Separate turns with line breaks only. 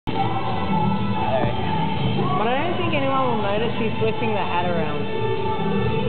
But I don't think anyone will notice she's flipping the hat around.